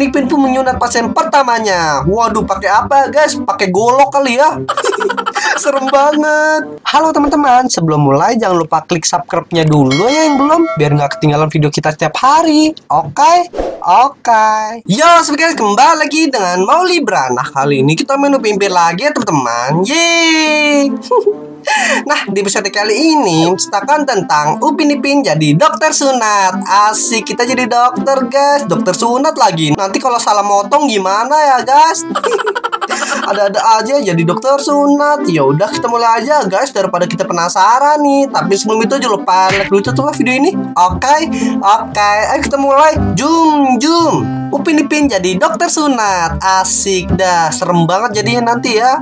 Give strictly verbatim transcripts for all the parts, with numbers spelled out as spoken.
Upin Ipin pun menyunat pasien pertamanya. Waduh, pakai apa guys? Pakai golok kali ya. Serem banget. Halo teman-teman, sebelum mulai jangan lupa klik subscribe-nya dulu ya yang belum, biar nggak ketinggalan video kita setiap hari. Oke? Oke. Yo, sebagai kembali lagi dengan Mauli Bran. Nah, kali ini kita main Upin Ipin lagi ya teman-teman. Yeay. Nah, di episode kali ini menceritakan tentang Upin Ipin jadi dokter sunat. Asik, kita jadi dokter guys. Dokter sunat lagi. Nanti kalau salah motong gimana ya guys? Ada-ada aja jadi dokter sunat. Ya udah, kita mulai aja guys, daripada kita penasaran nih. Tapi sebelum itu jangan lupa like dulu tuh video ini. Oke, oke, ayo kita mulai. Jum, jum. Upin Ipin jadi dokter sunat. Asik dah, serem banget jadinya nanti ya.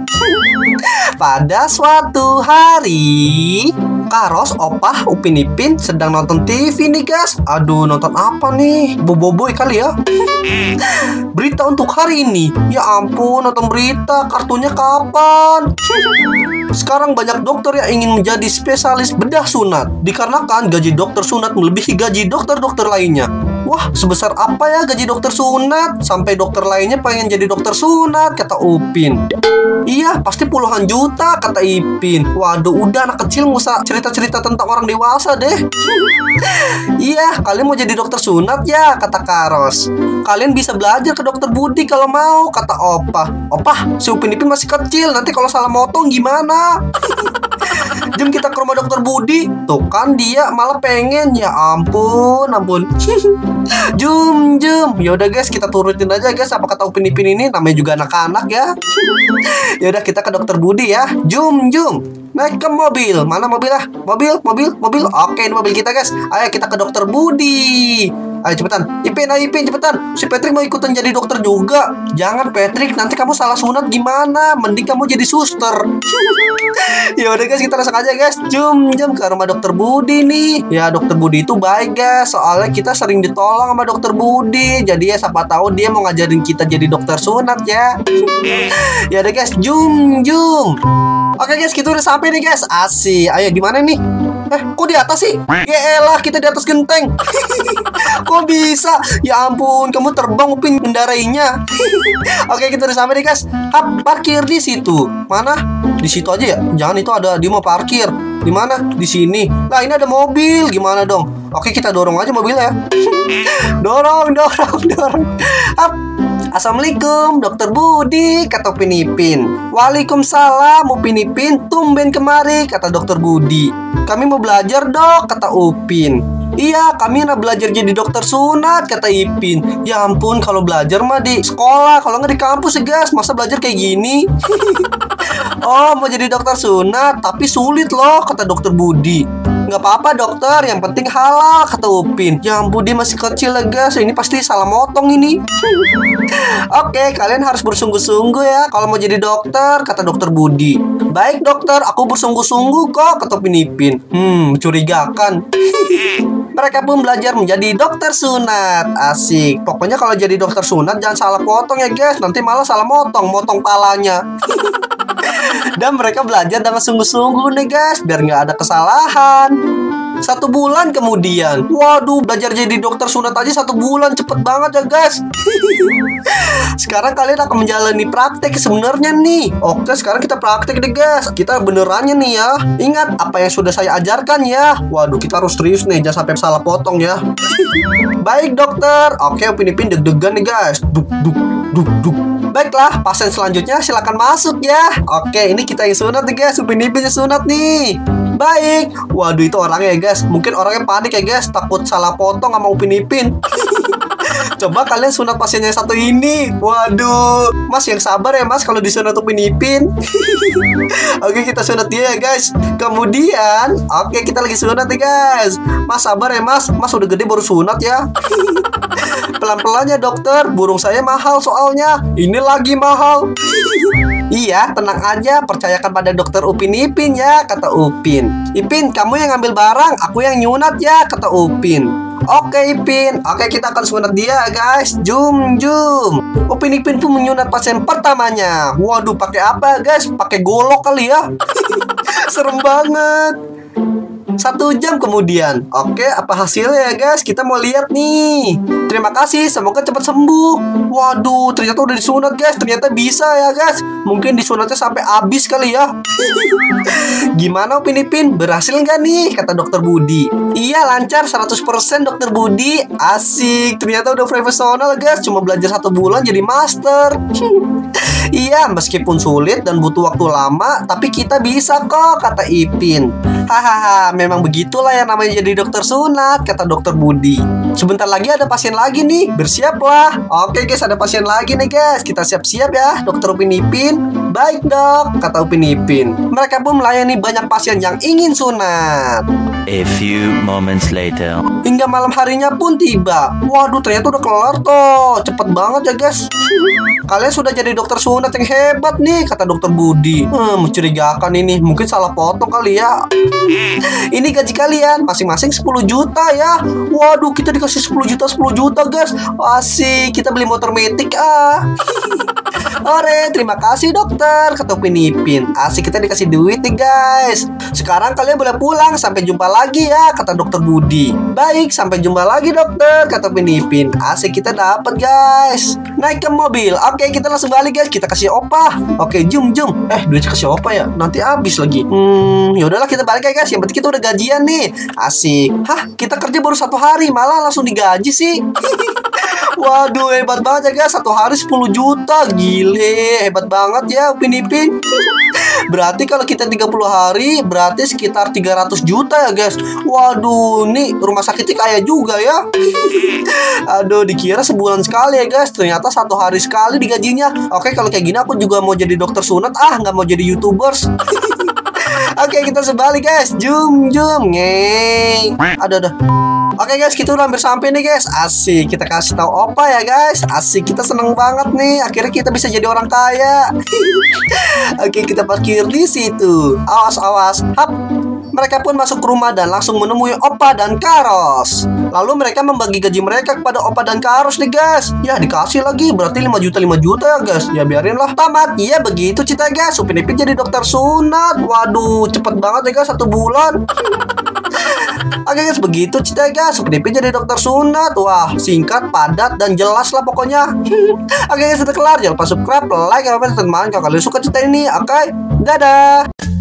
Pada suatu hari, Karos, Opah, Upin Ipin sedang nonton T V nih guys. Aduh, nonton apa nih? Boboiboy kali ya. Berita untuk hari ini. Ya ampun, nonton berita. Kartunya kapan? Sekarang banyak dokter yang ingin menjadi spesialis bedah sunat, dikarenakan gaji dokter sunat melebihi gaji dokter-dokter lainnya. Wah, sebesar apa ya gaji dokter sunat? Sampai dokter lainnya pengen jadi dokter sunat, kata Upin. Iya, pasti puluhan juta, kata Ipin. Waduh, udah anak kecil nggak usah cerita-cerita tentang orang dewasa deh. Iya, kalian mau jadi dokter sunat ya, kata Karos. Kalian bisa belajar ke dokter Budi kalau mau, kata Opah. Opah, si Upin Ipin masih kecil, nanti kalau salah motong gimana? Jom kita ke rumah dokter Budi. Tuh kan dia malah pengen. Ya ampun, ampun. Jum, jum. Yaudah guys, kita turutin aja guys apa kata Upin Ipin ini. Namanya juga anak-anak ya. Yaudah, kita ke dokter Budi ya. Jum, jum. Naik ke mobil. Mana mobil lah? Mobil, mobil, mobil. Oke, ini mobil kita guys. Ayo kita ke dokter Budi. Ayo cepetan. Ipin, ayo Ipin cepetan. Si Patrick mau ikutan jadi dokter juga. Jangan Patrick, nanti kamu salah sunat gimana? Mending kamu jadi suster. Ya udah guys, kita langsung aja guys. Jum, jum ke rumah dokter Budi nih. Ya, dokter Budi itu baik guys. Soalnya kita sering ditolong sama dokter Budi. Jadi ya siapa tahu dia mau ngajarin kita jadi dokter sunat ya. Ya udah guys, jum, jum. Oke guys, kita udah sampai nih guys. Asik. Ayo gimana nih? Eh, kok di atas sih? Ya elah, kita di atas genteng. Kok bisa? Ya ampun, kamu terbang Upin mendarainya. Oke, kita udah sampai nih guys. Hap, parkir di situ. Mana? Di situ aja ya? Jangan, itu ada dia mau parkir. Di mana? Di sini. Nah, ini ada mobil. Gimana dong? Oke, kita dorong aja mobilnya. Dorong, dorong, dorong. Hap. Assalamualaikum, dokter Budi, kata Upin Ipin. Waalaikumsalam, Upin Ipin. Tumben kemari, kata dokter Budi. Kami mau belajar dok, kata Upin. Iya, kami nak belajar jadi dokter sunat, kata Ipin. Ya ampun, kalau belajar mah di sekolah, kalau nggak di kampus ya guys. Masa belajar kayak gini? Oh, mau jadi dokter sunat, tapi sulit loh, kata dokter Budi. Nggak apa-apa dokter, yang penting halal, kata Upin. Ya ampun, dia masih kecil lah guys. Ini pasti salah motong ini. Oke, kalian harus bersungguh-sungguh ya kalau mau jadi dokter, kata dokter Budi. Baik dokter, aku bersungguh-sungguh kok, kata Upin Ipin. Hmm, mencurigakan. Mereka pun belajar menjadi dokter sunat. Asik. Pokoknya kalau jadi dokter sunat jangan salah potong ya guys. Nanti malah salah motong, motong palanya. Dan mereka belajar dengan sungguh-sungguh nih guys, biar nggak ada kesalahan. Satu bulan kemudian, waduh, belajar jadi dokter sunat aja satu bulan, cepet banget ya guys. Sekarang kalian akan menjalani praktek sebenarnya nih. Oke, sekarang kita praktek deh guys. Kita benerannya nih ya. Ingat apa yang sudah saya ajarkan ya. Waduh, kita harus serius nih, jangan sampai salah potong ya. Baik dokter. Oke, Upin Ipin deg-degan nih guys. Duk, duk, duk, duk. Baiklah, pasien selanjutnya silakan masuk ya. Oke, ini kita yang sunat nih guys. Upin Ipin yang sunat nih. Baik. Waduh, itu orangnya ya guys. Mungkin orangnya panik ya guys, takut salah potong sama Upin Ipin. Coba kalian sunat pasiennya satu ini. Waduh, mas yang sabar ya mas kalau disunat Upin Ipin. Oke, kita sunat dia ya guys. Kemudian, oke, kita lagi sunat nih guys. Mas sabar ya mas, mas udah gede baru sunat ya. Pelan-pelan ya dokter, burung saya mahal soalnya. Ini lagi mahal. Iya, tenang aja, percayakan pada dokter Upin Ipin ya, kata Upin. Ipin, kamu yang ngambil barang, aku yang nyunat ya, kata Upin. Oke Ipin, oke kita akan sunat dia guys. Jum, jum. Upin Ipin pun menyunat pasien pertamanya. Waduh, pakai apa guys? Pakai golok kali ya. Serem banget. Satu jam kemudian. Oke, apa hasilnya ya guys? Kita mau lihat nih. Terima kasih, semoga cepat sembuh. Waduh, ternyata udah disunat guys. Ternyata bisa ya guys. Mungkin disunatnya sampai habis kali ya. Gimana Upin Ipin? Berhasil nggak nih? Kata dokter Budi. Iya, lancar seratus persen dokter Budi. Asik, ternyata udah profesional guys. Cuma belajar satu bulan jadi master. Iya, meskipun sulit dan butuh waktu lama, tapi kita bisa kok, kata Ipin. Hahaha, memang begitulah yang namanya jadi dokter sunat, kata dokter Budi. Sebentar lagi ada pasien lagi nih, bersiaplah. Oke guys, ada pasien lagi nih guys. Kita siap-siap ya, dokter Upin Ipin. Baik dok, kata Upin Ipin. Mereka pun melayani banyak pasien yang ingin sunat. A few moments later. Hingga malam harinya pun tiba. Waduh, ternyata udah kelar tuh. Cepet banget ya guys. Kalian sudah jadi dokter sunat yang hebat nih, kata dokter Budi. Hmm, mencurigakan ini. Mungkin salah potong kali ya. Ini gaji kalian masing-masing sepuluh juta ya. Waduh, kita dikasih sepuluh juta sepuluh juta guys. Asik, kita beli motor metik ah. Ore, terima kasih dokter, kata Upin Ipin. Asik, kita dikasih duit nih guys. Sekarang kalian boleh pulang. Sampai jumpa lagi ya, kata dokter Budi. Baik, sampai jumpa lagi dokter, kata Upin Ipin. Asik, kita dapat guys. Naik ke mobil. Oke, kita langsung balik guys. Kita kasih opah. Oke, jum jum. Eh, duitnya kasih opah ya. Nanti habis lagi. Hmm, yaudahlah kita balik ya guys. Yang penting kita udah gajian nih. Asik. Hah, kita kerja baru satu hari malah langsung digaji sih. Waduh, hebat banget ya guys. Satu hari sepuluh juta. Gile, hebat banget ya Upin Ipin. Berarti kalau kita tiga puluh hari, berarti sekitar tiga ratus juta ya guys. Waduh, nih rumah sakitnya kaya juga ya. Aduh, dikira sebulan sekali ya guys. Ternyata satu hari sekali digajinya. Oke, kalau kayak gini aku juga mau jadi dokter sunat. Ah, nggak mau jadi YouTubers. Oke, kita sebalik guys. Jum jum ngeng. Aduh, aduh. Oke guys, kita udah hampir sampai nih guys. Asik, kita kasih tahu opa ya guys. Asik, kita seneng banget nih. Akhirnya kita bisa jadi orang kaya. Oke, kita parkir di situ. Awas, awas. Hap. Mereka pun masuk ke rumah dan langsung menemui Opa dan Karos. Lalu mereka membagi gaji mereka kepada Opa dan Karos nih guys. Ya, dikasih lagi, berarti lima juta lima juta ya guys. Ya biarin lah. Tamat. Iya, begitu cerita guys. Upin Ipin jadi dokter sunat. Waduh, cepet banget ya guys, satu bulan. Oke guys, begitu cerita guys. Upin Ipin jadi dokter sunat. Wah, singkat, padat, dan jelas lah pokoknya. Oke guys, sudah kelar. Jangan lupa subscribe, like, comment, dan teman kalau kalian suka cerita ini. Oke, dadah.